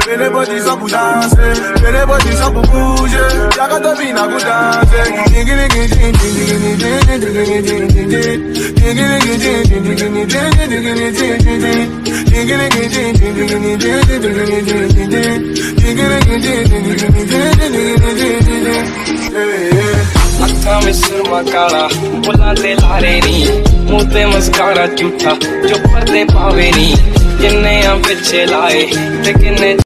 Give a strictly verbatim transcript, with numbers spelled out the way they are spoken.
Bene body sans pour danser, bene body sans pour bouger. Y'a qu'à te vina pour danser. Ding ding ding ding ding ding ding ding ding ding ding ding. Ding ding ding ding ding ding ding ding ding ding ding ding. Ding ding ding ding ding ding ding ding ding ding ding ding ding. Ding ding ding ding ding ding ding ding ding ding ding. अक्खां में सुरमा काला बुला ते लारे नी मुंह ते mascara झूठा जो पर्दे पावे नी जिन्ने आ पिछे लाए ते किन्ने